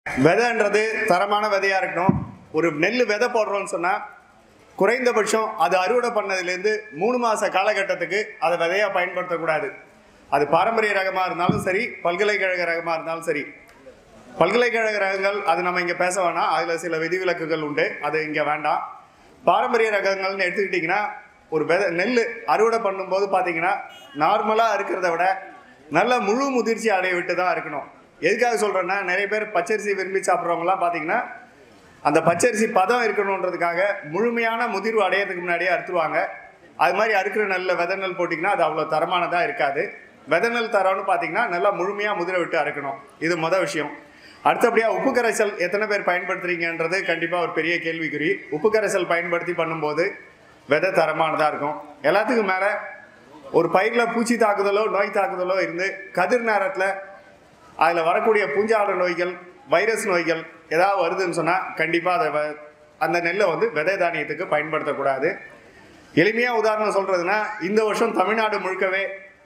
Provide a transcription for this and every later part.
விதைன்றது தரமான விதையாக இருக்கணும். ஒரு நெல் விதை போடுறோன்னு சொன்னால் குறைந்தபட்சம் அது அறுவடை பண்ணதுலேருந்து 3 மாத காலகட்டத்துக்கு அதை விதையாக பயன்படுத்தக்கூடாது. அது பாரம்பரிய ரகமாக இருந்தாலும் சரி, பல்கலைக்கழக ரகமாக இருந்தாலும் சரி. பல்கலைக்கழக ரகங்கள் அது நம்ம இங்கே பேச வேணாம், அதில் சில விதிவிலக்குகள் உண்டு, அது இங்கே வேண்டாம். பாரம்பரிய ரகங்கள்னு எடுத்துக்கிட்டிங்கன்னா ஒரு நெல் அறுவடை பண்ணும்போது பார்த்தீங்கன்னா நார்மலாக இருக்கிறத விட நல்ல முழு முதிர்ச்சி அடைய விட்டு தான் இருக்கணும். எதுக்காக சொல்கிறேன்னா, நிறைய பேர் பச்சரிசி விரும்பி சாப்பிட்றவங்களாம் பார்த்தீங்கன்னா அந்த பச்சரிசி பதம் இருக்கணுன்றதுக்காக முழுமையான முதிர்வு அடையிறதுக்கு முன்னாடியே அறுத்துருவாங்க. அது மாதிரி அறுக்கிற விதை நெல் போட்டிங்கன்னா அது அவ்வளோ தரமானதாக இருக்காது. விதை நெல் தரம்னு பார்த்தீங்கன்னா நல்லா முழுமையாக முதிர விட்டு அறுக்கணும். இது மொதல் விஷயம். அடுத்தபடியாக உப்பு கரைசல் எத்தனை பேர் பயன்படுத்துறீங்கன்றது கண்டிப்பாக ஒரு பெரிய கேள்விக்குறி. உப்பு கரைசல் பயன்படுத்தி பண்ணும்போது விதை தரமானதாக இருக்கும். எல்லாத்துக்கும் மேலே ஒரு பயிரில் பூச்சி தாக்குதலோ நோய் தாக்குதலோ இருந்து கதிர் நேரத்தில் அதில் வரக்கூடிய பூஞ்சான நோய்கள், வைரஸ் நோய்கள் ஏதாவது வருதுன்னு சொன்னால் கண்டிப்பாக அந்த நெல்லை விதை தானியத்துக்கு பயன்படுத்தக்கூடாது. எளிமையாக உதாரணம் சொல்கிறதுனா, இந்த வருஷம் தமிழ்நாடு முழுக்கவே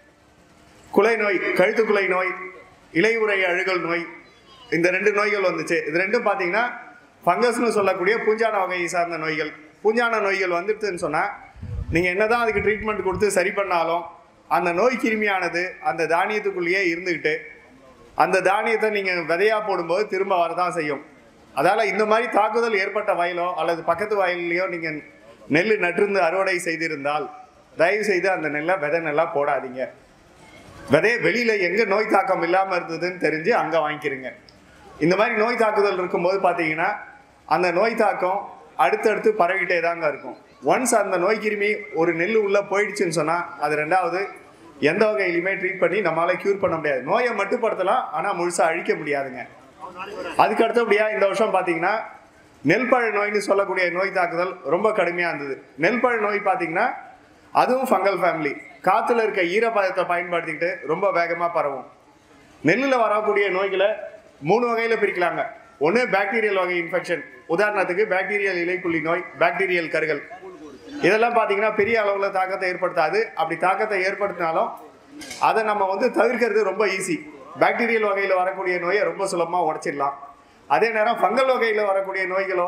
குலை நோய், கழுத்துக்குலை நோய், இலையுறை அழுகல் நோய், இந்த 2 நோய்கள் வந்துச்சு. இது ரெண்டும் பார்த்தீங்கன்னா ஃபங்கஸ்னு சொல்லக்கூடிய பூஞ்சான வகையை சார்ந்த நோய்கள். பூஞ்சான நோய்கள் வந்துடுதுன்னு சொன்னால் நீங்கள் என்ன தான் அதுக்கு ட்ரீட்மெண்ட் கொடுத்து சரி பண்ணாலும் அந்த நோய் கிருமியானது அந்த தானியத்துக்குள்ளேயே இருந்துக்கிட்டு அந்த தானியத்தை நீங்கள் விதையாக போடும்போது திரும்ப வரதான் செய்யும். அதால் இந்த மாதிரி தாக்குதல் ஏற்பட்ட வயலோ அல்லது பக்கத்து வயல்லையோ நீங்கள் நெல் நட்டிருந்து அறுவடை செய்திருந்தால் தயவு செய்து அந்த நெல்லை விதை நெல்லாக போடாதீங்க. விதையை வெளியில் எங்கே நோய் தாக்கம் இல்லாமல் இருந்ததுன்னு தெரிஞ்சு அங்கே வாங்கிக்கிறீங்க. இந்த மாதிரி நோய் தாக்குதல் இருக்கும்போது பார்த்தீங்கன்னா அந்த நோய் தாக்கம் அடுத்தடுத்து பரவிட்டே தாங்க இருக்கும். ஒன்ஸ் அந்த நோய் கிருமி ஒரு நெல் உள்ளே போயிடுச்சுன்னு சொன்னால் அது ரெண்டாவது எந்த வகையிலுமே ட்ரீட் பண்ணி நம்மளால் க்யூர் பண்ண முடியாது. நோயை மட்டுப்படுத்தலாம், ஆனால் முழுசாக அழிக்க முடியாதுங்க. அதுக்கு அடுத்தபடியாக இந்த வருஷம் பார்த்தீங்கன்னா நெல்பழ நோய்னு சொல்லக்கூடிய நோய் தாக்குதல் ரொம்ப கடுமையாக இருந்தது. நெல்பழ நோய் பார்த்தீங்கன்னா அதுவும் ஃபங்கல் ஃபேமிலி. காற்றுல இருக்க ஈரப்பதத்தை பயன்படுத்திக்கிட்டு ரொம்ப வேகமாக பரவும். நெல்லில் வரக்கூடிய நோய்களை 3 வகையில் பிரிக்கலாங்க. ஒன்று பாக்டீரியல் வகை இன்ஃபெக்ஷன். உதாரணத்துக்கு பாக்டீரியல் இலைப்புள்ளி நோய், பாக்டீரியல் கருகள். இதெல்லாம் பார்த்தீங்கன்னா பெரிய அளவில் தாக்கத்தை ஏற்படுத்தாது. அப்படி தாக்கத்தை ஏற்படுத்தினாலும் அதை நம்ம தவிர்க்கிறது ரொம்ப ஈஸி. பாக்டீரியல் வகையில் வரக்கூடிய நோயை ரொம்ப சுலபமாக உடச்சிடலாம். அதே நேரம் ஃபங்கல் வகையில் வரக்கூடிய நோய்களோ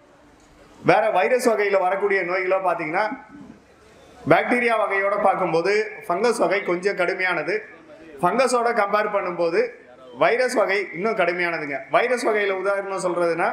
வேற வைரஸ் வகையில் வரக்கூடிய நோய்களோ பார்த்தீங்கன்னா பாக்டீரியா வகையோடு பார்க்கும்போது ஃபங்கஸ் வகை கொஞ்சம் கடுமையானது. ஃபங்கஸோட கம்பேர் பண்ணும்போது வைரஸ் வகை இன்னும் கடுமையானதுங்க. வைரஸ் வகையில் உதாரணம் சொல்கிறதுனா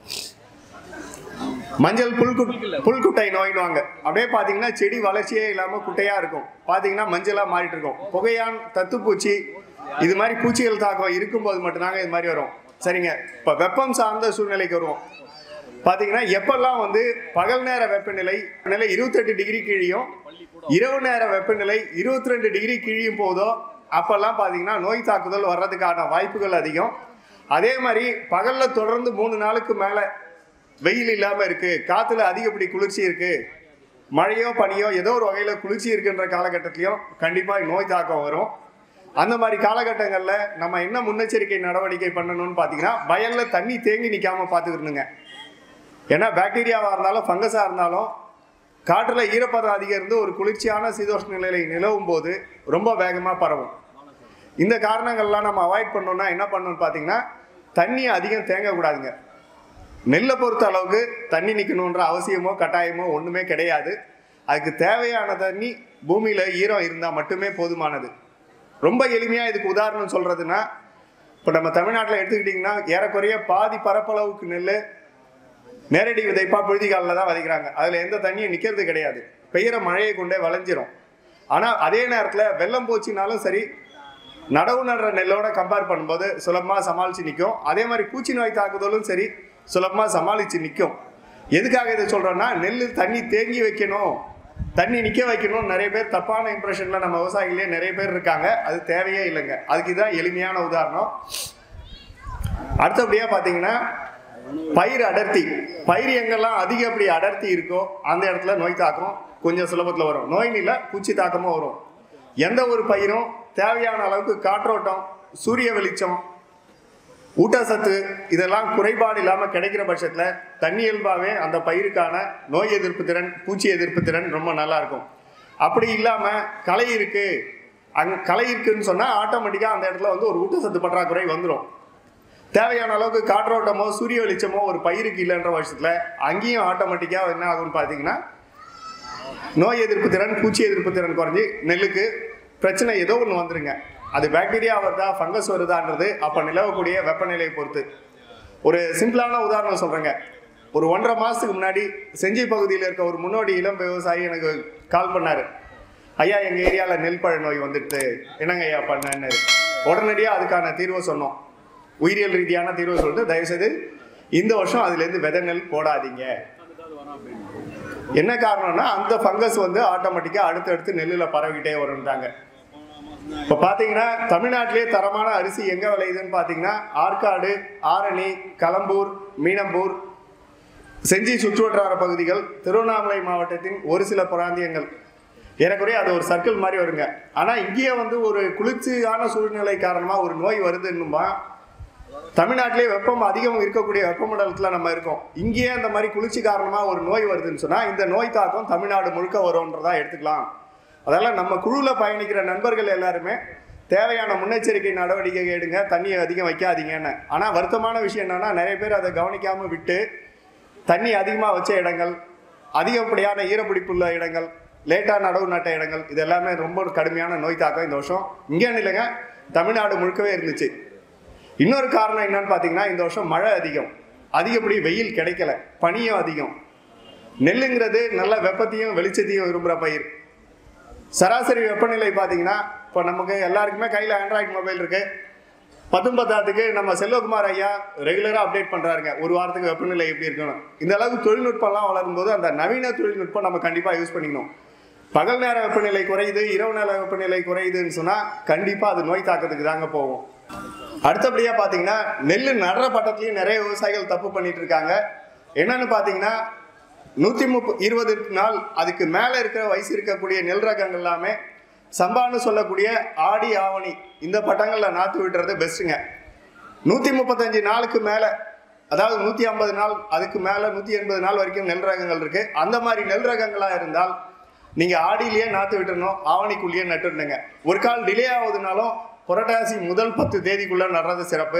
மஞ்சள் புல்குட்டை நோய்னுவாங்க. அப்படியே பார்த்தீங்கன்னா செடி வளர்ச்சியே இல்லாமல் குட்டையாக இருக்கும். பார்த்தீங்கன்னா மஞ்சளாக மாறிட்டு இருக்கும். புகையான், தத்துப்பூச்சி, இது மாதிரி பூச்சிகள் தாக்கம் இருக்கும்போது மட்டும்தாங்க இது மாதிரி வரும். சரிங்க, இப்போ வெப்பம் சார்ந்த சூழ்நிலைக்கு வருவோம். பார்த்தீங்கன்னா எப்பெல்லாம் பகல் நேர வெப்பநிலை 28 டிகிரி கீழியும் இரவு நேர வெப்பநிலை 22 டிகிரி கீழியும் போதோ அப்பெல்லாம் பார்த்தீங்கன்னா நோய் தாக்குதல் வர்றதுக்கான வாய்ப்புகள் அதிகம். அதே மாதிரி பகலில் தொடர்ந்து 3 நாளுக்கு மேலே வெயில் இல்லாமல் இருக்குது, காற்றுல அதிகப்படி குளிர்ச்சி இருக்குது, மழையோ பனியோ ஏதோ ஒரு வகையில் குளிர்ச்சி இருக்குன்ற காலகட்டத்திலையும் கண்டிப்பாக நோய் தாக்கம் வரும். அந்த மாதிரி காலகட்டங்களில் நம்ம என்ன முன்னெச்சரிக்கை நடவடிக்கை பண்ணணும்னு பார்த்தீங்கன்னா வயலில் தண்ணி தேங்கி நிற்காமல் பார்த்துக்கணுங்க. ஏன்னா பாக்டீரியாவாக இருந்தாலும் ஃபங்கஸாக இருந்தாலும் காற்றில் ஈரப்பதம் அதிகம் இருந்து ஒரு குளிர்ச்சியான சீதோஷ்ண நிலையை நிலவும் போது ரொம்ப வேகமாக பரவும். இந்த காரணங்கள்லாம் நம்ம அவாய்ட் பண்ணோம்னா என்ன பண்ணணும்னு பார்த்தீங்கன்னா தண்ணி அதிகம் தேங்கக்கூடாதுங்க. நெல்லை பொறுத்த அளவுக்கு தண்ணி நிற்கணுன்ற அவசியமோ கட்டாயமோ ஒன்றுமே கிடையாது. அதுக்கு தேவையான தண்ணி பூமியில் ஈரம் இருந்தால் மட்டுமே போதுமானது. ரொம்ப எளிமையாக இதுக்கு உதாரணம் சொல்கிறதுனா, இப்போ நம்ம தமிழ்நாட்டில் எடுத்துக்கிட்டிங்கன்னா ஏறக்குறைய பாதி பரப்பளவுக்கு நெல் நேரடி விதைப்பாக புழுதிகாலில் தான் விதைக்கிறாங்க. அதில் எந்த தண்ணியும் நிற்கிறது கிடையாது. பெய்கிற மழையை கொண்டே விளைஞ்சிரும். ஆனால் அதே நேரத்தில் வெள்ளம் போச்சுனாலும் சரி, நடவு நடுற நெல்லோட கம்பேர் பண்ணும்போது சுலபமாக சமாளித்து நிற்கும். அதே மாதிரி பூச்சி நோய் தாக்குதலும் சரி சுலபமாக சமாளித்து நிற்கும். எதுக்காக இதை சொல்கிறேன்னா, நெல் தண்ணி தேங்கி வைக்கணும், தண்ணி நிற்க வைக்கணும், நிறைய பேர் தப்பான இம்ப்ரெஷனில் நம்ம விவசாயிகளே நிறைய பேர் இருக்காங்க. அது தேவையே இல்லைங்க. அதுக்கு இதுதான் எளிமையான உதாரணம். அடுத்தபடியாக பார்த்தீங்கன்னா பயிர் அடர்த்தி. பயிர் எங்கெல்லாம் அதிகப்படி அடர்த்தி இருக்கோ அந்த இடத்துல நோய் தாக்கம் கொஞ்சம் சுலபத்தில் வரும். நோய் இல்லை, பூச்சி தாக்கமும் வரும். எந்த ஒரு பயிரும் தேவையான அளவுக்கு காற்றோட்டம், சூரிய வெளிச்சம், ஊட்டச்சத்து இதெல்லாம் குறைபாடு இல்லாமல் கிடைக்கிற பட்சத்தில் தண்ணி இயல்பாகவே அந்த பயிருக்கான நோய் எதிர்ப்பு திறன், பூச்சி எதிர்ப்பு திறன் ரொம்ப நல்லாயிருக்கும். அப்படி இல்லாமல் களை இருக்குன்னு சொன்னால் ஆட்டோமேட்டிக்காக அந்த இடத்துல ஒரு ஊட்டச்சத்து பற்றாக்குறை வந்துடும். தேவையான அளவுக்கு காற்றோட்டமோ சூரிய வெளிச்சமோ ஒரு பயிருக்கு இல்லைன்ற வருஷத்தில் அங்கேயும் ஆட்டோமேட்டிக்காக என்ன ஆகும்னு பார்த்தீங்கன்னா நோய் எதிர்ப்பு திறன், பூச்சி எதிர்ப்பு திறன் குறைஞ்சி நெல்லுக்கு பிரச்சனை ஏதோ ஒன்று வந்துருங்க. அது பாக்டீரியா வருதா, ஃபங்கஸ் வருதான்றது அப்போ நிலவக்கூடிய வெப்பநிலையை பொறுத்து. ஒரு சிம்பிளான உதாரணம் சொல்கிறேங்க. ஒரு 1.5 மாதத்துக்கு முன்னாடி செஞ்சி பகுதியில் இருக்க ஒரு முன்னோடி இளம் விவசாயி எனக்கு கால் பண்ணார். ஐயா, எங்கள் ஏரியாவில் நெல் பழ நோய் வந்துடுது, என்னங்க ஐயா பண்ணேன்னு. உடனடியாக அதுக்கான தீர்வை சொன்னோம். உயிரியல் ரீதியான தீர்வை சொல்லிட்டு தயவுசெய்து இந்த வருஷம் அதுலேருந்து விதை நெல் போடாதீங்க. என்ன காரணம்னா அந்த ஃபங்கஸ் வந்து ஆட்டோமேட்டிக்காக அடுத்தடுத்து நெல்லில் பரவிக்கிட்டே வரும்ட்டாங்க. இப்போ பார்த்தீங்கன்னா தமிழ்நாட்டிலே தரமான அரிசி எங்கே விளையுதுன்னு பார்த்தீங்கன்னா ஆற்காடு, ஆரணி, களம்பூர், மீனம்பூர், செஞ்சி சுற்றுவட்டார பகுதிகள், திருவண்ணாமலை மாவட்டத்தின் ஒரு சில பிராந்தியங்கள், ஏறக்குறைய அது ஒரு சர்க்கிள் மாதிரி வருங்க. ஆனால் இங்கேயே வந்து ஒரு குளிர்ச்சியான சூழ்நிலை காரணமாக ஒரு நோய் வருதுன்னுமா, தமிழ்நாட்டிலே வெப்பம் அதிகம் இருக்கக்கூடிய வெப்பமண்டலத்தில் நம்ம இருக்கோம். இங்கேயே அந்த மாதிரி குளிர்ச்சி காரணமாக ஒரு நோய் வருதுன்னு சொன்னால் இந்த நோய் தாக்கம் தமிழ்நாடு முழுக்க வரும்ன்றதா எடுத்துக்கலாம். அதெல்லாம் நம்ம குழுவில் பயணிக்கிற நண்பர்கள் எல்லாருமே தேவையான முன்னெச்சரிக்கை நடவடிக்கை எடுங்க, தண்ணியை அதிகம் வைக்காதீங்கன்னு. ஆனால் வருத்தமான விஷயம் என்னன்னா, நிறைய பேர் அதை கவனிக்காமல் விட்டு தண்ணி அதிகமாக வச்ச இடங்கள், அதிகப்படியான ஈரப்பிடிப்புள்ள இடங்கள், லேட்டாக நடவு நட்ட இடங்கள், இது எல்லாமே ரொம்ப கடுமையான நோய் தாக்கம் இந்த வருஷம் இங்கே இல்லைங்க, தமிழ்நாடு முழுக்கவே இருந்துச்சு. இன்னொரு காரணம் என்னன்னு பார்த்தீங்கன்னா, இந்த வருஷம் மழை அதிகம், அதிகப்படி வெயில் கிடைக்கல, பனியும் அதிகம். நெல்லுங்கிறது நல்ல வெப்பத்தையும் வெளிச்சத்தையும் விரும்புகிற பயிர். சராசரி வெப்பநிலை பார்த்தீங்கன்னா, இப்போ நமக்கு எல்லாருக்குமே கையில் ஆண்ட்ராய்டு மொபைல் இருக்குது. 10 நம்ம செல்வகுமார் ஐயா ரெகுலராக அப்டேட் பண்ணுறாருங்க, ஒரு வாரத்துக்கு வெப்பநிலை எப்படி இருக்கணும். இந்த அளவுக்கு தொழில்நுட்பம்லாம் வளரும்போது அந்த நவீன தொழில்நுட்பம் நம்ம கண்டிப்பாக யூஸ் பண்ணிக்கணும். பகல் நேர வெப்பநிலை குறையுது, இரவு நேர வெப்பநிலை குறையுதுன்னு சொன்னால் கண்டிப்பாக அது நோய் தாக்கத்துக்கு தாங்க போகும். அடுத்தபடியாக பார்த்தீங்கன்னா நெல் நடுற பட்டத்துலேயும் நிறைய விவசாயிகள் தப்பு பண்ணிட்டு இருக்காங்க. என்னன்னு பார்த்தீங்கன்னா 120 நாள் அதுக்கு மேலே இருக்கிற வயசு இருக்கக்கூடிய நெல் ரகங்கள் எல்லாமே சம்பான்னு சொல்லக்கூடிய ஆடி, ஆவணி இந்த பட்டங்களில் நாற்று விட்டுறது பெஸ்ட்டுங்க. 135 நாளுக்கு மேலே, அதாவது 150 நாள் அதுக்கு மேலே 180 நாள் வரைக்கும் நெல் ரகங்கள் இருக்குது. அந்த மாதிரி நெல் ரகங்களாக இருந்தால் நீங்கள் ஆடியிலேயே நாற்று விட்டுறணும், ஆவணிக்குள்ளேயே நட்டுடணுங்க. ஒரு கால் டிலே ஆகுதுனாலும் புரட்டாசி முதல் 10 தேதிக்குள்ளே நடுறது சிறப்பு.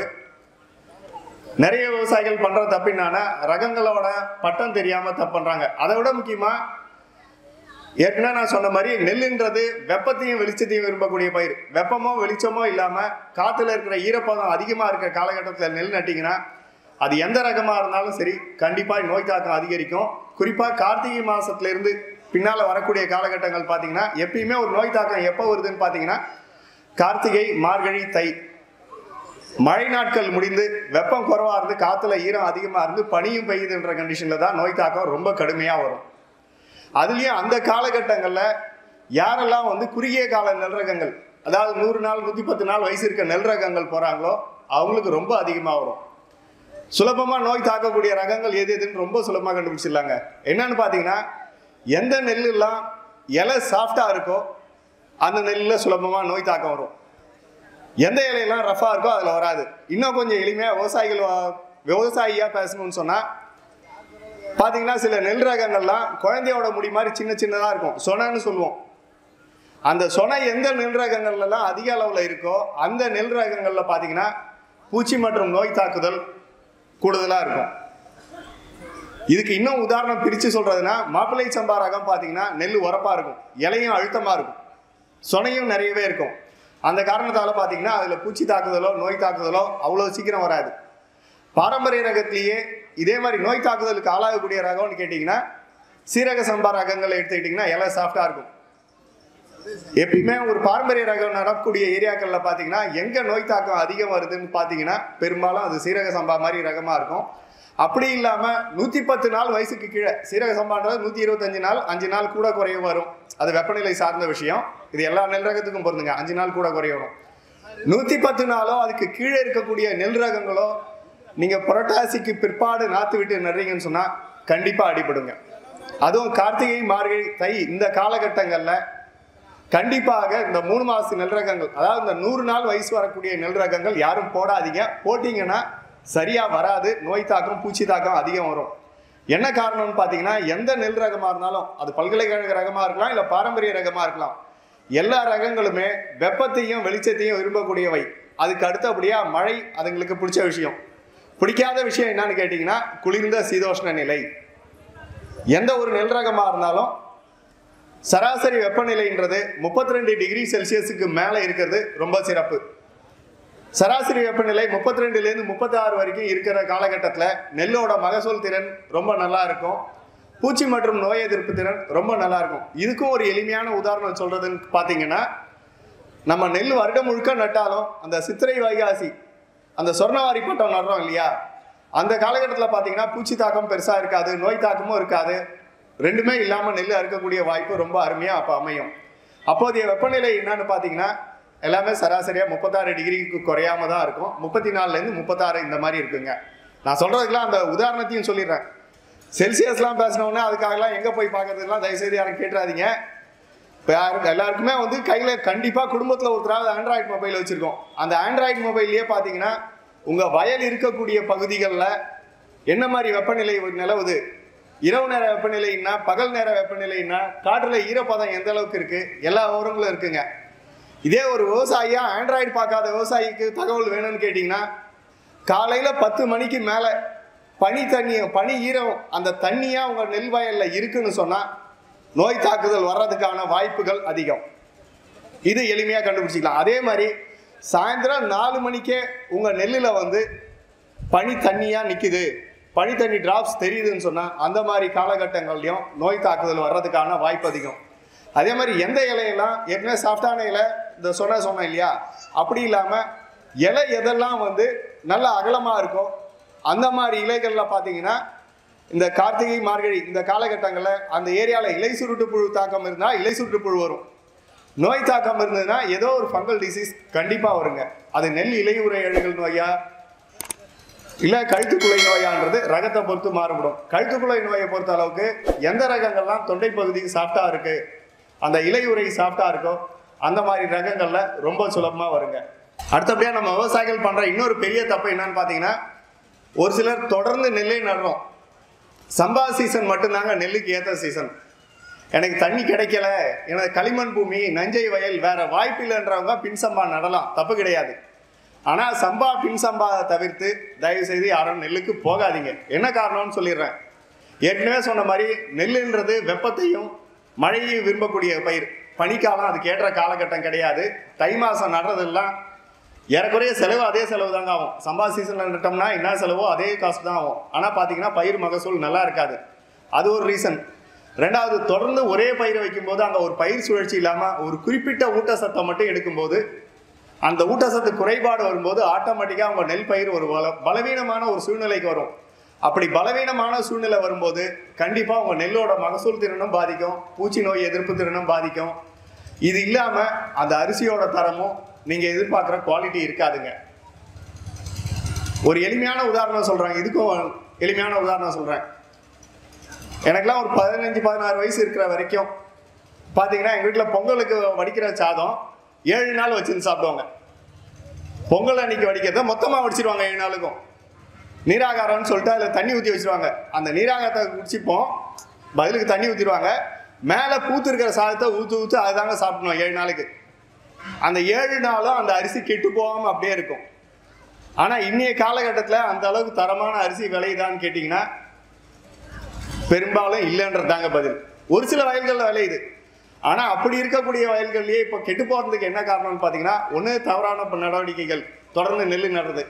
நிறைய விவசாயிகள் பண்ணுற தப்பினான ரகங்களோட பட்டம் தெரியாமல் தப்பு பண்ணுறாங்க. அதை விட முக்கியமாக ஏற்கனவே நான் சொன்ன மாதிரி நெல்லுன்றது வெப்பத்தையும் வெளிச்சத்தையும் விரும்பக்கூடிய பயிர். வெப்பமோ வெளிச்சமோ இல்லாமல் காற்றுல இருக்கிற ஈரப்பதம் அதிகமாக இருக்கிற காலகட்டத்தில் நெல் நட்டிங்கன்னா அது எந்த ரகமாக இருந்தாலும் சரி கண்டிப்பாக நோய் தாக்கம் அதிகரிக்கும். குறிப்பாக கார்த்திகை மாதத்துலேருந்து பின்னால் வரக்கூடிய காலகட்டங்கள் பார்த்தீங்கன்னா எப்பயுமே ஒரு நோய் தாக்கம் எப்போ வருதுன்னு பார்த்தீங்கன்னா கார்த்திகை, மார்கழி, தை மழை நாட்கள் முடிந்து வெப்பம் குறைவாக இருந்து காற்றுல ஈரம் அதிகமாக இருந்து பனியும் பெய்யுதுன்ற கண்டிஷனில் தான் நோய் தாக்கம் ரொம்ப கடுமையாக வரும். அதுலேயும் அந்த காலகட்டங்களில் யாரெல்லாம் வந்து குறுகிய கால நெல் ரகங்கள், அதாவது 100 நாள் 110 நாள் வயசு இருக்க நெல் ரகங்கள் போகிறாங்களோ அவங்களுக்கு ரொம்ப அதிகமாக வரும். சுலபமாக நோய் தாக்கக்கூடிய ரகங்கள் எது எதுன்னு ரொம்ப சுலபமாக கண்டுபிடிச்சிடலாங்க. என்னன்னு பார்த்தீங்கன்னா எந்த நெல்லாம் இலை சாஃப்டாக இருக்கோ அந்த நெல்லில் சுலபமாக நோய் தாக்கம் வரும். எந்த இலையெல்லாம் ரஃபாக இருக்கோ அதில் வராது. இன்னும் கொஞ்சம் எளிமையாக விவசாயியாக பேசணும்னு சொன்னால் பார்த்தீங்கன்னா சில நெல் ரகங்கள்லாம் குழந்தையோட முடி மாதிரி சின்ன சின்னதாக இருக்கும், சொனைன்னு சொல்லுவோம். அந்த சொனை எந்த நெல் ரகங்கள்லாம் அதிக அளவில் இருக்கோ அந்த நெல் ரகங்களில் பார்த்தீங்கன்னா பூச்சி மற்றும் நோய் தாக்குதல் கூடுதலாக இருக்கும். இதுக்கு இன்னும் உதாரணம் பிரித்து சொல்கிறதுனா மாப்பிள்ளை சம்பா ரகம் பார்த்தீங்கன்னா நெல் உரப்பாக இருக்கும், இலையும் அழுத்தமாக இருக்கும், சொனையும் நிறையவே இருக்கும். அந்த காரணத்தால் பார்த்தீங்கன்னா அதில் பூச்சி தாக்குதலோ நோய் தாக்குதலோ அவ்வளோ சீக்கிரம் வராது. பாரம்பரிய ரகத்திலேயே இதே மாதிரி நோய் தாக்குதலுக்கு ஆளாகக்கூடிய ரகம்னு கேட்டிங்கன்னா சீரக சம்பா ரகங்களை எடுத்துக்கிட்டிங்கன்னா இலை சாஃப்டாக இருக்கும். எப்பயுமே ஒரு பாரம்பரிய ரகம் நடக்கக்கூடிய ஏரியாக்களில் பார்த்தீங்கன்னா எங்கே நோய் தாக்கம் அதிகம் வருதுன்னு பார்த்தீங்கன்னா பெரும்பாலும் அது சீரக சம்பா மாதிரி ரகமாக இருக்கும். அப்படி இல்லாமல் 110 நாள் வயசுக்கு கீழே சீரக சம்பான்றது 125 நாள் 5 நாள் கூட குறைய வரும். அது வெப்பநிலை சார்ந்த விஷயம், இது எல்லா நெல் ரகத்துக்கும் பொருந்துங்க. 5 நாள் கூட குறைய வரும். 110 நாளோ அதுக்கு கீழே இருக்கக்கூடிய நெல் ரகங்களோ நீங்கள் புரட்டாசிக்கு பிற்பாடு நாற்று விட்டு நடுறீங்கன்னு சொன்னால் கண்டிப்பாக அடிபடுங்க. அதுவும் கார்த்திகை, மார்கழி, தை இந்த காலகட்டங்களில் கண்டிப்பாக இந்த 3 மாத நெல் ரகங்கள், அதாவது இந்த 100 நாள் வயசு வரக்கூடிய நெல் ரகங்கள் யாரும் போடாதீங்க. போட்டிங்கன்னா சரியாக வராது, நோய் தாக்கம் பூச்சி தாக்கம் அதிகம் வரும். என்ன காரணம்னு பார்த்தீங்கன்னா எந்த நெல் ரகமாக இருந்தாலும் அது பல்கலைக்கழக ரகமாக இருக்கலாம் இல்லை பாரம்பரிய ரகமாக இருக்கலாம், எல்லா ரகங்களுமே வெப்பத்தையும் வெளிச்சத்தையும் விரும்பக்கூடியவை. அதுக்கு அடுத்தபடியாக மழை அதுங்களுக்கு பிடிச்ச விஷயம். பிடிக்காத விஷயம் என்னன்னு கேட்டிங்கன்னா குளிர்ந்த சீதோஷ்ண நிலை. எந்த ஒரு நெல் ரகமாக இருந்தாலும் சராசரி வெப்பநிலைன்றது 32 டிகிரி செல்சியஸுக்கு மேலே இருக்கிறது ரொம்ப சிறப்பு. சராசரி வெப்பநிலை 32லேருந்து 36 வரைக்கும் இருக்கிற காலகட்டத்தில் நெல்லோட மகசூல் திறன் ரொம்ப நல்லா இருக்கும். பூச்சி மற்றும் நோய் எதிர்ப்பு திறன் ரொம்ப நல்லா இருக்கும். இதுக்கும் ஒரு எளிமையான உதாரணம் சொல்றதுன்னு பார்த்தீங்கன்னா, நம்ம நெல் வருடம் முழுக்க நட்டாலும் அந்த சித்திரை வைகாசி அந்த சொர்ணவாரி பட்டம் நடுறோம் இல்லையா, அந்த காலகட்டத்தில் பார்த்தீங்கன்னா பூச்சி தாக்கம் பெருசாக இருக்காது, நோய் தாக்கமும் இருக்காது. ரெண்டுமே இல்லாமல் நெல் அறுக்கக்கூடிய வாய்ப்பு ரொம்ப அருமையாக அப்போ அமையும். அப்போதைய வெப்பநிலை என்னன்னு பார்த்தீங்கன்னா எல்லாமே சராசரியாக 36 டிகிரிக்கு குறையாம தான் இருக்கும். 34லேருந்து 36 இந்த மாதிரி இருக்குங்க. நான் சொல்கிறதுக்கெலாம் அந்த உதாரணத்தையும் சொல்லிடுறேன். செல்சியஸ்லாம் பேசினோன்னே அதுக்காகலாம் எங்கே போய் பார்க்கறதுலாம் தயவுசெய்து யாரும் கேட்டுறாதீங்க. இப்போ எல்லாருக்குமே வந்து கையில் கண்டிப்பாக குடும்பத்தில் ஒருத்தராவது ஆண்ட்ராய்டு மொபைல் வச்சுருக்கோம். அந்த ஆண்ட்ராய்டு மொபைல்லையே பார்த்தீங்கன்னா உங்கள் வயல் இருக்கக்கூடிய பகுதிகளில் என்ன மாதிரி வெப்பநிலை நிலவுது, இரவு நேர வெப்பநிலைன்னா, பகல் நேர வெப்பநிலைன்னா, காற்றில் ஈரப்பதம் எந்த அளவுக்கு இருக்குது, எல்லா விவரங்களும் இருக்குங்க. இதே ஒரு விவசாயியா ஆண்ட்ராய்டு பார்க்காத விவசாயிக்கு தகவல் வேணும்னு கேட்டிங்கன்னா, காலையில் 10 மணிக்கு மேலே பனி ஈரம் அந்த தண்ணியாக உங்கள் நெல் வயலில் இருக்குன்னு சொன்னால் நோய் தாக்குதல் வர்றதுக்கான வாய்ப்புகள் அதிகம். இது எளிமையாக கண்டுபிடிச்சிக்கலாம். அதே மாதிரி சாயந்தரம் 4 மணிக்கே உங்கள் நெல்லில் வந்து பனி தண்ணியாக நிற்குது, பனி தண்ணி டிராப்ஸ் தெரியுதுன்னு சொன்னால் அந்த மாதிரி காலகட்டங்கள்லையும் நோய் தாக்குதல் வர்றதுக்கான வாய்ப்பு அதிகம். அதே மாதிரி எந்த இலையெல்லாம் ஏற்கனவே சாஃப்டான இலை இந்த சொன்னேன் இல்லையா, அப்படி இல்லாமல் இலை எதெல்லாம் வந்து நல்ல அகலமாக இருக்கும் அந்த மாதிரி இலைகளில் பார்த்தீங்கன்னா இந்த கார்த்திகை மார்கழி இந்த காலகட்டங்களில் அந்த ஏரியாவில் இலை சுருட்டு புழு தாக்கம் இருந்தால் இலை சுருட்டு புழு வரும். நோய் தாக்கம் இருந்ததுன்னா ஏதோ ஒரு ஃபங்கல் டிசீஸ் கண்டிப்பாக வருங்க. அது நெல் இலையுறை அழுகல் நோயா இல்லை கழுத்துக்குலை நோயான்றது ரகத்தை பொறுத்து மாறுபடும். கழுத்துக்குலை நோயை பொறுத்த அளவுக்கு எந்த ரகங்கள்லாம் தொண்டை பகுதி சாஃப்டாக இருக்குது, அந்த இலையுறை சாஃப்டாக இருக்கோ அந்த மாதிரி ரகங்களில் ரொம்ப சுலபமாக வருங்க. அடுத்தபடியாக நம்ம விவசாயிகள் பண்ணுற இன்னொரு பெரிய தப்பு என்னன்னு பார்த்தீங்கன்னா, ஒரு சிலர் தொடர்ந்து நெல்லை நடுறோம். சம்பா சீசன் மட்டும்தாங்க நெல்லுக்கு ஏற்ற சீசன். எனக்கு தண்ணி கிடைக்கல, எனக்கு களிமண் பூமி, நஞ்சை வயல், வேற வாய்ப்பு இல்லைன்றவங்க பின் சம்பா நடலாம், தப்பு கிடையாது. ஆனால் சம்பா பின் சம்பா தவிர்த்து தயவு செய்து யாரும் நெல்லுக்கு போகாதீங்க. என்ன காரணம்னு சொல்லிடுறேன். ஏற்கனவே சொன்ன மாதிரி நெல்லுன்றது வெப்பத்தையும் மழையையும் விரும்பக்கூடிய பயிர். பனிக்காலம் அதுக்கு ஏற்ற காலகட்டம் கிடையாது. தை மாதம் நடுறதெல்லாம் ஏறக்குறைய செலவு அதே செலவு தாங்க ஆகும். சம்பா சீசனில் நட்டோம்னா என்ன செலவோ அதே காசு தான் ஆகும். ஆனால் பார்த்தீங்கன்னா பயிர் மகசூல் நல்லா இருக்காது. அது ஒரு ரீசன். ரெண்டாவது, தொடர்ந்து ஒரே பயிரை வைக்கும்போது அங்கே ஒரு பயிர் சுழற்சி இல்லாமல் ஒரு குறிப்பிட்ட ஊட்டச்சத்தை மட்டும் எடுக்கும்போது அந்த ஊட்டச்சத்து குறைபாடு வரும்போது ஆட்டோமேட்டிக்காக அவங்க நெல் பயிர் ஒரு பலவீனமான ஒரு சூழ்நிலைக்கு வரும். அப்படி பலவீனமான சூழ்நிலை வரும்போது கண்டிப்பாக உங்கள் நெல்லோட மகசூல் திறனும் பாதிக்கும், பூச்சி நோய் எதிர்ப்பு திறனும் பாதிக்கும். இது இல்லாமல் அந்த அரிசியோட தரமும் நீங்கள் எதிர்பார்க்குற குவாலிட்டி இருக்காதுங்க. ஒரு எளிமையான உதாரணம் சொல்கிறேன், இதுக்கும் எளிமையான உதாரணம் சொல்கிறேன். எனக்குலாம் ஒரு 15-16 வயசு இருக்கிற வரைக்கும் பார்த்தீங்கன்னா எங்கள் வீட்டில் பொங்கலுக்கு வடிக்கிற சாதம் 7 நாள் வச்சுன்னு சாப்பிடுவாங்க. பொங்கல் அன்னைக்கு வடிக்கிறத மொத்தமாக வடிச்சிருவாங்க 7 நாளுக்கும். நீராகாரம்னு சொல்லிட்டு அதில் தண்ணி ஊற்றி வச்சுருவாங்க. அந்த நீராகாரத்தை குடிச்சிப்போம், பதிலுக்கு தண்ணி ஊற்றிடுவாங்க. மேலே பூத்து இருக்கிற சாதத்தை ஊற்று அதை தாங்க சாப்பிடணும் 7 நாளுக்கு. அந்த 7 நாளும் அந்த அரிசி கெட்டு போகாமல் அப்படியே இருக்கும். ஆனால் இன்னைய காலகட்டத்தில் அந்த அளவுக்கு தரமான அரிசி விளையுதான்னு கேட்டிங்கன்னா பெரும்பாலும் இல்லைன்றதாங்க பதில். ஒரு சில வயல்களில் விளையுது. ஆனால் அப்படி இருக்கக்கூடிய வயல்கள்லேயே இப்போ கெட்டு போகிறதுக்கு என்ன காரணம்னு பார்த்தீங்கன்னா, ஒன்று தவறான நடவடிக்கைகள், தொடர்ந்து நெல் நடுறது.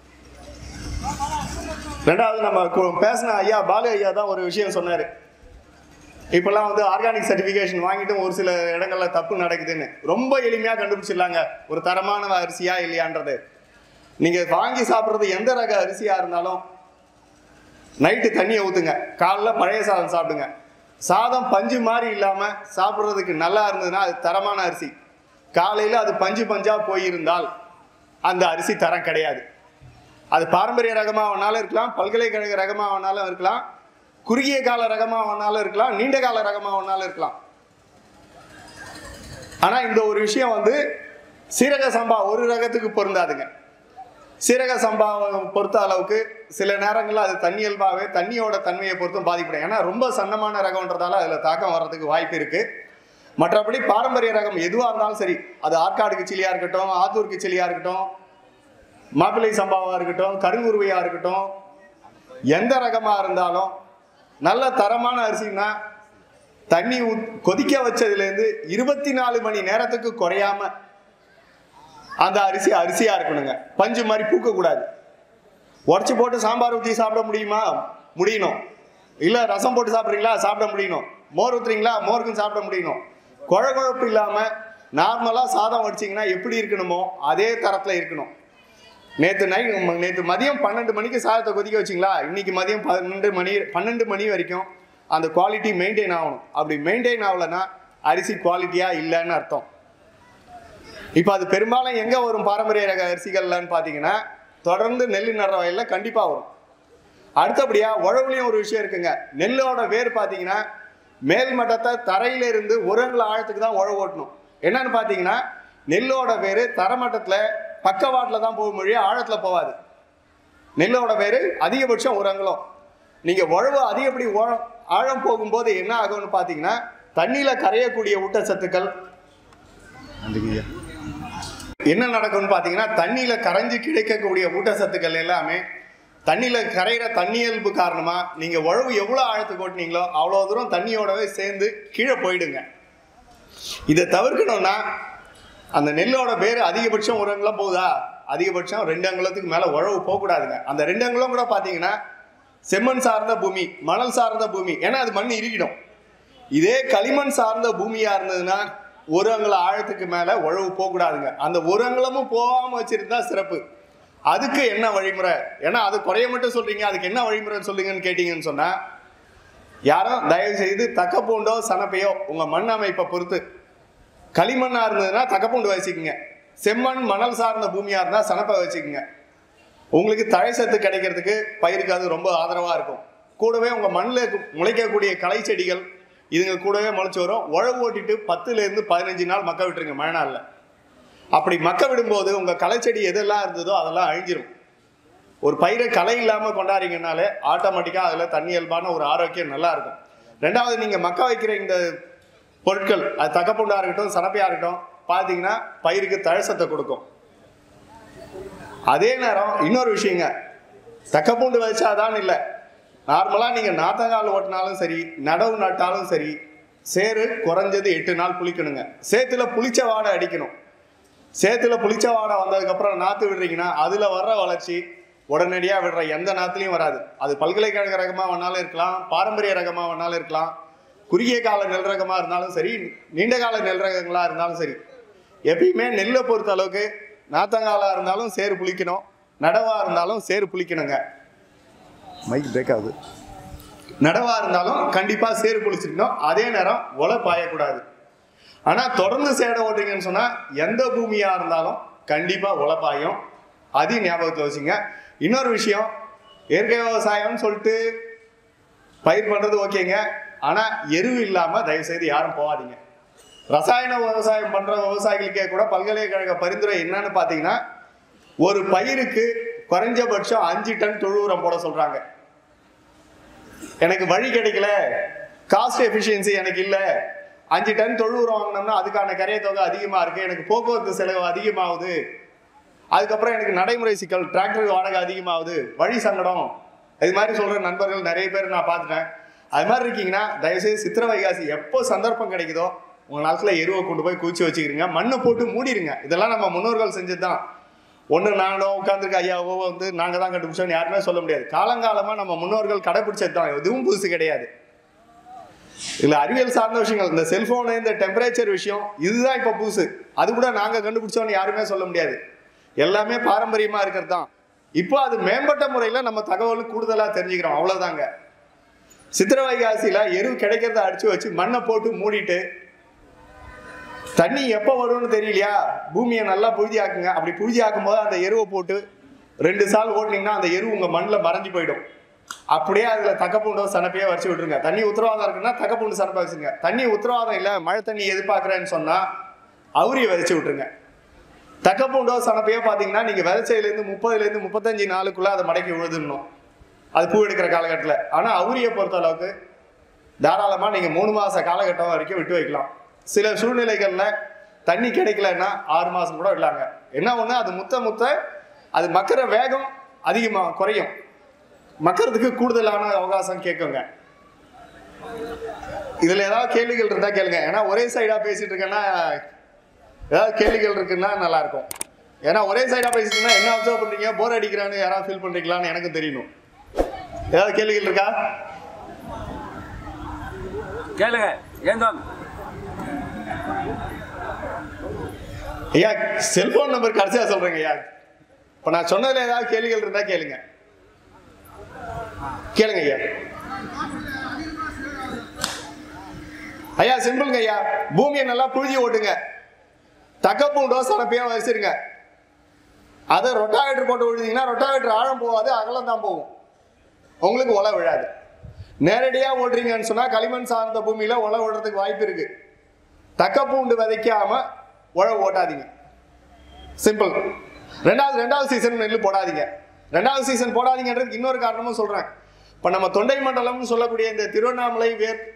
ரெண்டாவது, நம்ம பேசின ஐயா பாலு ஐயா தான் ஒரு விஷயம் சொன்னார். இப்போல்லாம் வந்து ஆர்கானிக் சர்டிஃபிகேஷன் வாங்கிட்டும் ஒரு சில இடங்களில் தப்பு நடக்குதுன்னு. ரொம்ப எளிமையாக கண்டுபிடிச்சிடலாங்க ஒரு தரமான அரிசியா இல்லையான்றது. நீங்கள் வாங்கி சாப்பிட்றது எந்த ரக அரிசியாக இருந்தாலும் நைட்டு தண்ணியை ஊற்றுங்க, காலைல பழைய சாதம் சாப்பிடுங்க. சாதம் பஞ்சு மாதிரி இல்லாமல் சாப்பிட்றதுக்கு நல்லா இருந்ததுன்னா அது தரமான அரிசி. காலையில் அது பஞ்சாக போயிருந்தால் அந்த அரிசி தரம் கிடையாது. அது பாரம்பரிய ரகமாக வேணாலும் இருக்கலாம், பல்கலைக்கழக ரகமாக வேணாலும் இருக்கலாம், குறுகிய கால ரகமாக வேணாலும் இருக்கலாம், நீண்ட கால ரகமாக வேணாலும் இருக்கலாம். ஆனால் இந்த ஒரு விஷயம் வந்து சீரக சம்பா ஒரு ரகத்துக்கு பொருந்தாதுங்க. சீரக சம்பாவை பொறுத்த அளவுக்கு சில நேரங்களில் அது தண்ணியல்பாகவே தண்ணியோட தன்மையை பொறுத்தும் பாதிப்படும். ஏன்னா ரொம்ப சன்னமான ரகம்ன்றதால அதில் தாக்கம் வர்றதுக்கு வாய்ப்பு இருக்குது. மற்றபடி பாரம்பரிய ரகம் எதுவாக இருந்தாலும் சரி, அது ஆற்காடு கிச்சிலியாக இருக்கட்டும், ஆத்தூர் கிச்சிலியாக இருக்கட்டும், மாப்பிள்ளை சம்பாவாக இருக்கட்டும், கருங்குருவையாக இருக்கட்டும், எந்த ரகமாக இருந்தாலும் நல்ல தரமான அரிசின்னா தண்ணி கொதிக்க வச்சதுலேருந்து 24 மணி நேரத்துக்கு குறையாம அந்த அரிசி அரிசியாக இருக்கணுங்க. பஞ்சு மாதிரி பூக்கக்கூடாது. உடச்சி போட்டு சாம்பார் ஊற்றி சாப்பிட முடியுமா? முடியணும். இல்லை ரசம் போட்டு சாப்பிட்றீங்களா? சாப்பிட முடியணும். மோர் ஊற்றுறீங்களா? மோருக்கும் சாப்பிட முடியணும். குழகுழப்பு இல்லாமல் நார்மலாக சாதம் வடிச்சிங்கன்னா எப்படி இருக்கணுமோ அதே தரத்தில் இருக்கணும். நேற்று மதியம் 12 மணிக்கு சாதத்தை கொதிக்க வச்சிங்களா, இன்னைக்கு மதியம் 12 மணி வரைக்கும் அந்த குவாலிட்டி மெயின்டைன் ஆகணும். அப்படி மெயின்டைன் ஆகலைன்னா அரிசி குவாலிட்டியாக இல்லைன்னு அர்த்தம். இப்போ அது பெரும்பாலும் எங்கே வரும் பாரம்பரிய ரக அரிசிகள்லான்னு பார்த்தீங்கன்னா தொடர்ந்து நெல் நடுற வயலில் கண்டிப்பாக வரும். அடுத்தபடியாக உழவுலையும் ஒரு விஷயம் இருக்குங்க. நெல்லோட வேர் பார்த்தீங்கன்னா மேல் மட்டத்தை தரையிலிருந்து உரங்கள ஆழத்துக்கு தான் உழவு ஓட்டணும். என்னன்னு பார்த்தீங்கன்னா நெல்லோட வேர் தரமட்டத்தில் பக்கவாட்டில் தான் போகும் மொழியே ஆழத்தில் போகாது. நெல்லோட வேர் அதிகபட்சம் உரங்களும். நீங்கள் உழவு அதிகப்படி ஆழம் போகும்போது என்ன ஆகும்னு பார்த்தீங்கன்னா தண்ணியில் கரையக்கூடிய ஊட்டச்சத்துக்கள் என்ன நடக்கும்னு பார்த்தீங்கன்னா தண்ணியில் கரைஞ்சி கிடைக்கக்கூடிய ஊட்டச்சத்துக்கள் எல்லாமே தண்ணியில் கரைகிற தண்ணியல்பு காரணமாக நீங்கள் உழவு எவ்வளோ ஆழத்துக்கு ஓட்டினீங்களோ அவ்வளோ தூரம் தண்ணியோடவே சேர்ந்து கீழே போயிடுங்க. இதை தவிர்க்கணும்னா அந்த நெல்லோட வேறு அதிகபட்சம் ஒரு அங்குலம் போகுதா, அதிகபட்சம் 2 அங்குலத்துக்கு மேலே உழவு போகக்கூடாதுங்க. அந்த 2 அங்குலம் கூட பார்த்தீங்கன்னா செம்மண் சார்ந்த பூமி, மணல் சார்ந்த பூமி, ஏன்னா அது மண் இறுகிடும். இதே களிமண் சார்ந்த பூமியாக இருந்ததுன்னா 1 அங்குல ஆழத்துக்கு மேலே உழவு போகக்கூடாதுங்க. அந்த 1 அங்குலமும் போகாமல் வச்சுருந்தா சிறப்பு. அதுக்கு என்ன வழிமுறை? ஏன்னா அது குறைய மட்டும் சொல்கிறீங்க, அதுக்கு என்ன வழிமுறைன்னு சொல்லுங்கன்னு கேட்டிங்கன்னு சொன்னால் யாரும் தயவு செய்து தக்கப்பூண்டோ சனப்பையோ உங்கள் மண் அமைப்பை பொறுத்து களிமண்ணாக இருந்ததுன்னா தக்கப்பூண்டு வச்சுக்குங்க. செம்மண் மணல் சார்ந்த பூமியாக இருந்தால் சனப்பை வச்சுக்குங்க. உங்களுக்கு தழை சத்து கிடைக்கிறதுக்கு பயிருக்கு அது ரொம்ப ஆதரவாக இருக்கும். கூடவே உங்கள் மண்ணில் முளைக்கக்கூடிய களை செடிகள் இதுங்க கூடவே முளைச்சி வரும். உழவு ஓட்டிட்டு 10லேருந்து 15 நாள் மக்க விட்டுருங்க மழை நாளில். அப்படி மக்க விடும்போது உங்கள் களை செடி எதெல்லாம் இருந்ததோ அதெல்லாம் அழிஞ்சிரும். ஒரு பயிரை களை இல்லாமல் கொண்டாடுறீங்கனாலே ஆட்டோமேட்டிக்காக அதில் தண்ணி இயல்பான ஒரு ஆரோக்கியம் நல்லா இருக்கும். ரெண்டாவது, நீங்கள் மக்க வைக்கிற இந்த பொருட்கள் அது தக்கப்பூண்டாக இருக்கட்டும் சனப்பையாக இருக்கட்டும் பார்த்தீங்கன்னா பயிருக்கு தழசத்தை கொடுக்கும். அதே நேரம் இன்னொரு விஷயங்க, தக்கப்பூண்டு வச்சாதான் இல்லை, நார்மலாக நீங்கள் நாத்தங்கால் ஓட்டினாலும் சரி நடவு நட்டாலும் சரி சேறு குறைஞ்சது 8 நாள் புளிக்கணுங்க. சேத்துல புளிச்ச வாடை அடிக்கணும். சேத்துல புளிச்ச வாடை வந்ததுக்கப்புறம் நாற்று விடுறீங்கன்னா அதில் வர்ற வளர்ச்சி உடனடியாக விடுற எந்த நாற்றுலையும் வராது. அது பல்கலைக்கழக ரகமாக வேணாலும் இருக்கலாம், பாரம்பரிய ரகமாக வேணாலும் இருக்கலாம், குறுகிய கால நெல் ரகமாக இருந்தாலும் சரி, நீண்ட கால நெல் ரகங்களாக இருந்தாலும் சரி. எப்பயுமே நெல்லை பொறுத்த அளவுக்கு நாத்தங்காலாக இருந்தாலும் சேறு புளிக்கணும், நடவாக இருந்தாலும் சேறு புளிக்கணுங்க. மைக் பிரேக் ஆகுது. நடவாக இருந்தாலும் கண்டிப்பாக சேறு புளிச்சிருக்கணும். அதே நேரம் உலை பாயக்கூடாது. ஆனால் தொடர்ந்து சேடை ஓட்டுறீங்கன்னு சொன்னால் எந்த பூமியாக இருந்தாலும் கண்டிப்பாக உலை பாயும். அதையும் ஞாபகத்தில் வச்சுங்க. இன்னொரு விஷயம், இயற்கை விவசாயம்னு சொல்லிட்டு பயிர் பண்ணுறது ஓகேங்க, ஆனால் எருவு இல்லாமல் தயவுசெய்து யாரும் போகாதீங்க. ரசாயன விவசாயம் பண்ணுற விவசாயிகளுக்கே கூட பல்கலைக்கழக பரிந்துரை என்னன்னு பார்த்தீங்கன்னா ஒரு பயிருக்கு குறைஞ்சபட்சம் 5 டன் தொழு உரம் போட சொல்கிறாங்க. எனக்கு வழி கிடைக்கல, காஸ்ட் எஃபிஷியன்சி எனக்கு இல்லை, 5 டன் தொழு உரம் வாங்கினோம்னா அதுக்கான கரைய தொகை அதிகமாக இருக்குது, எனக்கு போக்குவரத்து செலவு அதிகமாகுது, அதுக்கப்புறம் எனக்கு நடைமுறை சிக்கல், டிராக்டர் வாடகை அதிகமாகுது, வழி சங்கடம், இது மாதிரி சொல்கிற நண்பர்கள் நிறைய பேர் நான் பார்த்துட்டேன். அது மாதிரி இருக்கீங்கன்னா தயவுசெய்து சித்திரை வைகாசி எப்போ சந்தர்ப்பம் கிடைக்குதோ உங்கள் நாட்டில் எருவை கொண்டு போய் குச்சி வச்சுக்கிறீங்க, மண்ணை போட்டு மூடிடுங்க. இதெல்லாம் நம்ம முன்னோர்கள் செஞ்சது தான். ஒன்று நானோ உட்காந்துருக்க ஐயாவோ வந்து நாங்கள் தான் கண்டுபிடிச்சோன்னு யாருமே சொல்ல முடியாது. காலங்காலமாக நம்ம முன்னோர்கள் கடைபிடிச்சது தான், எதுவும் புதுசு கிடையாது. இல்லை அறிவியல் சார்ந்த விஷயங்கள், இந்த செல்ஃபோனு, இந்த டெம்பரேச்சர் விஷயம், இதுதான் இப்போ புதுசு. அது கூட நாங்கள் கண்டுபிடிச்சோன்னு யாருமே சொல்ல முடியாது. எல்லாமே பாரம்பரியமாக இருக்கிறது தான். இப்போ அது மேம்பட்ட முறையில் நம்ம தகவல் கூடுதலாக தெரிஞ்சுக்கிறோம், அவ்வளோதாங்க. சித்திரை வைகாசியில் எருவு கிடைக்கிறத அடித்து வச்சு மண்ணை போட்டு மூடிட்டு தண்ணி எப்போ வரும்னு தெரியலையா, பூமியை நல்லா புழுதியாக்குங்க. அப்படி புழுதியாக்கும் போது அந்த எருவை போட்டு 2 சால் ஓட்டினீங்கன்னா அந்த எருவு உங்கள் மண்ணில் மறைஞ்சு போயிடும். அப்படியே அதில் தக்கப்பூண்டோ சனப்பையோ வச்சு விட்டுருங்க. தண்ணி உத்தரவாதம் இருக்குன்னா தக்கப்பூண்டு சனப்பை வச்சுங்க. தண்ணி உத்தரவாதம் இல்லை, மழை தண்ணி எதிர்பார்க்குறேன்னு சொன்னால் அவுரியை விதைச்சி விட்டுருங்க. தக்கப்பூண்டோ சனப்பையோ பார்த்தீங்கன்னா நீங்கள் விதைச்சதுலேருந்து 30லேருந்து 35 நாளுக்குள்ளே அதை மடக்கி விழுதுடணும், அது பூ எடுக்கிற காலகட்டத்தில். ஆனால் அவுரியை பொறுத்த அளவுக்கு தாராளமாக நீங்கள் 3 மாத காலகட்டம் வரைக்கும் விட்டு வைக்கலாம். சில சூழ்நிலைகளில் தண்ணி கிடைக்கலன்னா 6 மாதம் கூட விடலாங்க. என்ன ஒன்று, அது முத்த அது மக்கிற வேகம் அதிகமாக குறையும், மக்கறதுக்கு கூடுதலான அவகாசம் கேட்குங்க. இதுல ஏதாவது கேள்விகள் இருந்தா கேளுங்க. ஏன்னா ஒரே சைடா பேசிட்டு இருக்கேன்னா ஏதாவது கேள்விகள் இருக்குன்னா நல்லா இருக்கும். ஏன்னா ஒரே சைடா பேசிட்டீங்கன்னா என்ன அப்சர்வ் பண்றீங்க, போர் அடிக்கிறான்னு யாராவது ஃபீல் பண்றீங்களான்னு எனக்கு தெரியணும். ஏதாவது கேள்விகள் இருக்கா? கேளுங்க. ஏந்தோம் ஐயா, செல்போன் நம்பர் கடைசியா சொல்றேங்க ஐயா. இப்ப நான் சொன்னதுல ஏதாவது கேள்விகள் இருந்தா கேளுங்க. கேளுங்க ஐயா. ஐயா சிம்பிள்ங்க ஐயா, பூமியை நல்லா புழுதி ஓட்டுங்க, தக்கப்பூ டோஸ் அனுப்பியா வச்சிருங்க. அதை ரொட்டாவேட்டர் போட்டு விழுந்தீங்கன்னா ரொட்டாவேட்டர் ஆழம் போகாது, அகலம் தான் போகும், உங்களுக்கு ஒலை விழாது. நேரடியா ஓட்டுறீங்கன்னு சொன்னா களிமண் சார்ந்த பூமியில ஒலை ஓடுறதுக்கு வாய்ப்பு இருக்கு. தக்கப்பூண்டு விதைக்காம உழவு ஓட்டாதீங்க. சிம்பிள். ரெண்டாவது சீசன் நெல் போடாதீங்க. ரெண்டாவது சீசன் போடாதீங்கன்றதுக்கு இன்னொரு காரணமும் சொல்றேன். இப்ப நம்ம தொண்டை மண்டலம்னு சொல்லக்கூடிய இந்த திருவண்ணாமலை,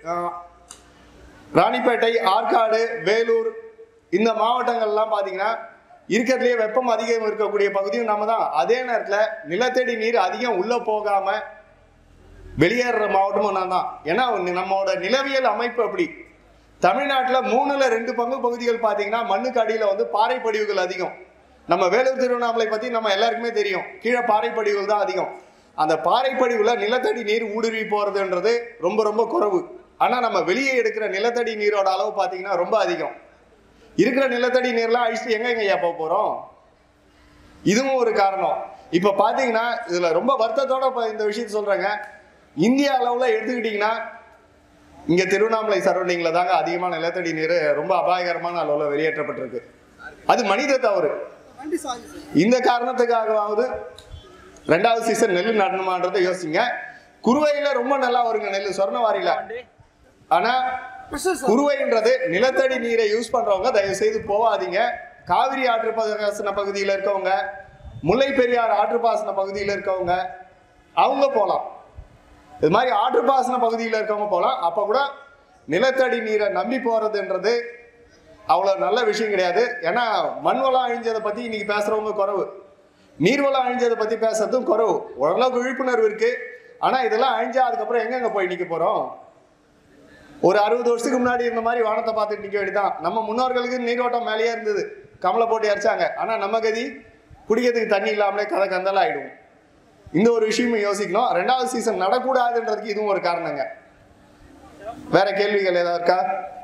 ராணிப்பேட்டை, ஆற்காடு, வேலூர் இந்த மாவட்டங்கள்லாம் பார்த்தீங்கன்னா இருக்கிறதுலேயே வெப்பம் அதிகம் இருக்கக்கூடிய பகுதியும் நம்ம தான். அதே நேரத்தில் நிலத்தடி நீர் அதிகம் உள்ள போகாம வெளியேற மாவட்டமும் நான் தான். ஏன்னா நம்மளோட நிலவியல் அமைப்பு அப்படி. தமிழ்நாட்டில் 3/2 பங்கு பகுதிகள் பார்த்தீங்கன்னா மண்ணுக்கு அடியில் வந்து பாறை படிவுகள் அதிகம். நம்ம வேலூர் திருவண்ணாமலை பற்றி நம்ம எல்லாருக்குமே தெரியும், கீழே பாறை படிவுகள் தான் அதிகம். அந்த பாறை படிவில் நிலத்தடி நீர் ஊடுருவி போகிறதுன்றது ரொம்ப ரொம்ப குறைவு. ஆனால் நம்ம வெளியே எடுக்கிற நிலத்தடி நீரோட அளவு பார்த்தீங்கன்னா ரொம்ப அதிகம். இருக்கிற நிலத்தடி நீர்லாம் அழிச்சு எங்கய்யா போக போகிறோம்? இதுவும் ஒரு காரணம். இப்போ பார்த்தீங்கன்னா இதில் ரொம்ப வருத்தத்தோட இந்த விஷயத்த சொல்கிறேங்க. இந்திய அளவில் எடுத்துக்கிட்டிங்கன்னா இங்கே திருவண்ணாமலை சரௌண்டிங்கில் தாங்க அதிகமான நிலத்தடி நீர் ரொம்ப அபாயகரமான அளவில் வெளியேற்றப்பட்டிருக்கு. அது மனித தவறு. இந்த காரணத்துக்காகவாவது ரெண்டாவது சீசன் நெல் நடணுமான்றதை யோசிங்க. குருவையில் ரொம்ப நல்லா வருங்க நெல், சொர்ணவாரியில். ஆனால் குருவைன்றது நிலத்தடி நீரை யூஸ் பண்ணுறவங்க தயவு செய்து போகாதீங்க. காவிரி ஆற்று பாசன பகுதியில் இருக்கவங்க, முல்லை பெரியார் ஆற்று பாசன பகுதியில் இருக்கவங்க அவங்க போகலாம். இது மாதிரி ஆற்று பாசன பகுதியில் இருக்கவங்க போகலாம். அப்போ கூட நிலத்தடி நீரை நம்பி போகிறதுன்றது அவ்வளோ நல்ல விஷயம் கிடையாது. ஏன்னா மண் வளம் அழிஞ்சதை பற்றி இன்னைக்கு பேசுகிறவங்க குறைவு, நீர்வளம் அழிஞ்சதை பற்றி பேசுறதும் குறைவு. ஓரளவுக்கு விழிப்புணர்வு இருக்குது. ஆனால் இதெல்லாம் அழிஞ்சா அதுக்கப்புறம் எங்கெங்கே போய் நிற்க போகிறோம்? ஒரு 60 வருஷத்துக்கு முன்னாடி இந்த மாதிரி வானத்தை பார்த்துட்டு நிற்க வேண்டியதான். நம்ம முன்னோர்களுக்கு நீரோட்டம் மேலேயே இருந்தது, கமலை போட்டு அரைச்சாங்க. ஆனால் நம்ம கதி குடிக்கிறதுக்கு தண்ணி இல்லாமலே கதை கந்தலாம் ஆகிடும். இந்த ஒரு விஷயமும் யோசிக்கணும். ரெண்டாவது சீசன் நடக்கூடாதுன்றதுக்கு இதுவும் ஒரு காரணங்க. வேற கேள்விகள் ஏதாவது இருக்கா?